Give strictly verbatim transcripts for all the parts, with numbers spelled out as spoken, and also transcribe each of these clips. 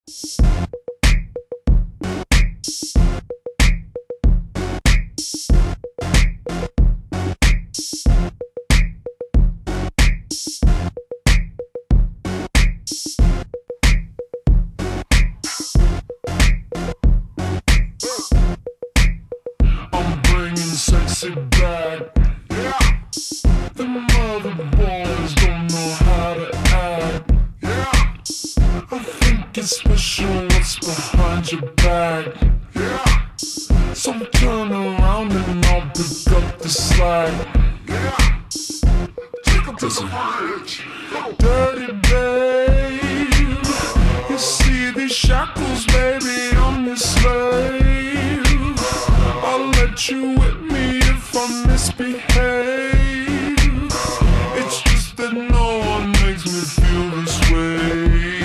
Sexy back, yeah. The mother boys don't know how to act, yeah. I think it's special what's behind your back, yeah. So turn around and I'll pick up the slack, yeah. Take 'em to the bridge, dirty babe. You see these shackles, baby, I'm your slave. I'll let you whip me if I misbehave. It's just that no one makes me feel this way.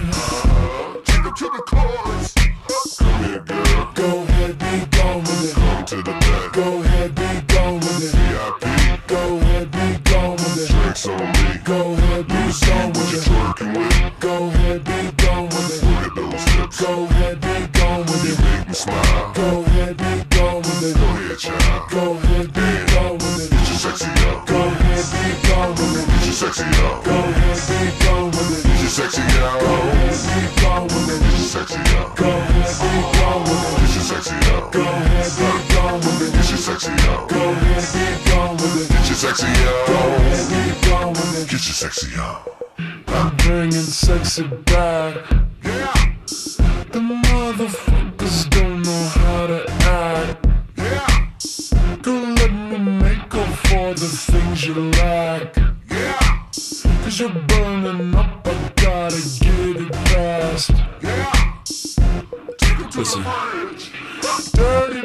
Take 'em to the chorus. Come here, girl. Go ahead, be gone with it. Come to the back. Go ahead, be gone with it. V I P. Go ahead, be gone with it. Drinks on me. Go ahead, be gone with it. Twerking with. Go ahead, be gone with it. Look at those hips. Go ahead, be gone with it. You make me smile. Go ahead, be gone with it. Go ahead, child. Go ahead, be gone with it. Get your sexy up. Go ahead, be gone with it. Get your sexy up. Go ahead, be gone with it. Get your sexy up. Go ahead, be gone with it. Get your sexy up. Go ahead, be gone with it. Get your sexy up. Go ahead, be gone with it. Get your sexy up. Go ahead, be gone with it. Get your sexy up. Go ahead, be gone with it. Get your sexy up. I'm bringing sexy back, yeah. The motherfuckers don't know how to act, yeah. Go let me make up for the things you lack, yeah. Cause you're burning up, I gotta get it fast, yeah. Take it to Listen. The bridge. Dirty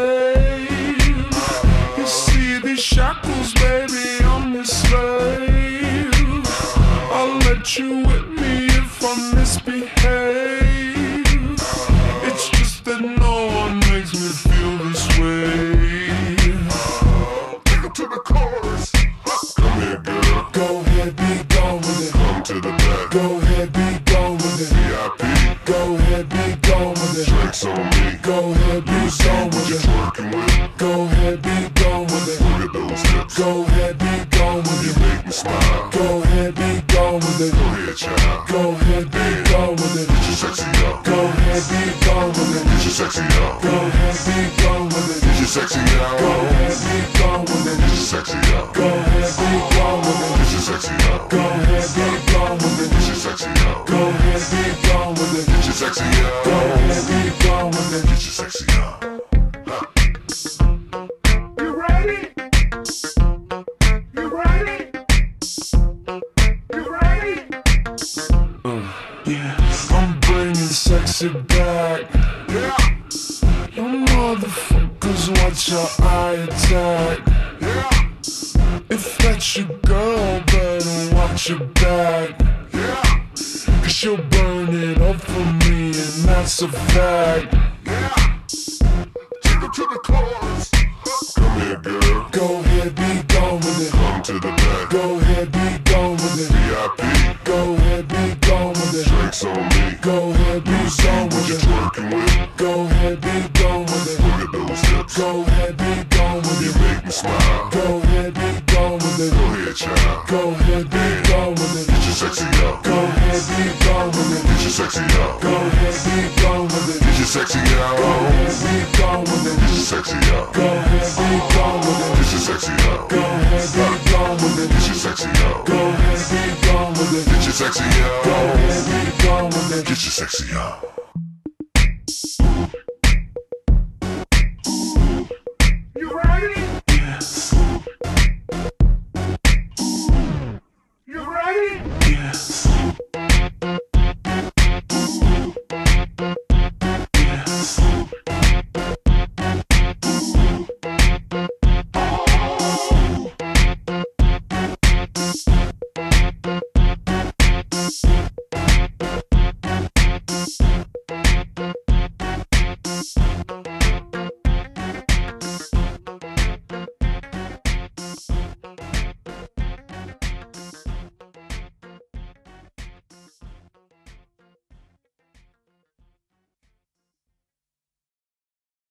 babe. You see these shackles, baby, I'm your slave. I'll let you whip me if I misbehave. It's just that no one makes me feel this way. Take 'em to the chorus. Come here, girl. Go ahead, be gone with it. Come to the back. Go ahead, be gone with it. V I P. Go ahead, be gone with it. Drinks on me. Go ahead, be gone with it. Twerking with. Go ahead, be gone with it. Look at those hips. Go ahead, be gone with it. You make me smile. Go ahead, be gone with it. Go ahead, child. Go ahead, be gone with it. Get your sexy up. Go ahead, be gone with it. Get your sexy up. Go ahead, be gone with it. Get your sexy up. Go ahead, be gone with it. Get your sexy up. Go ahead, be gone with it. Get your sexy up. Go ahead, be gone with it. Get your sexy up. Go ahead, be gone with it. Get your sexy up. Go ahead, be gone with it. Get your sexy up. You ready? You ready? You ready? Uh, yeah. I'm bringing sexy back, yeah. You motherfuckers watch your eye attack, yeah. If that's your girl, better watch your back, yeah. Cause she'll burn it up for me, and that's a fact, yeah. Take 'em to the chorus. Come here, girl. Go ahead, be gone with it. Come to the back. Go ahead, be gone with it. V I P. Go ahead, be gone with it. Drinks on me. Go ahead, be gone with it. Twerking with. Go ahead, be gone with it. Look at those hips. Go ahead, be gone with it. You make me smile. Go ahead, be gone with it. Go ahead, child. Go ahead, be gone with it. Get your sexy up. Go ahead, be gone with it. Get your sexy up. Go ahead, be gone with it. Get your sexy up. Go ahead, be gone with it. Get your sexy up. Go ahead, be gone with it. Get your sexy up. Go ahead, be gone with it. Get your sexy up. Go ahead, be gone with it. Get your sexy up. Go ahead, be gone with it. Get your sexy up.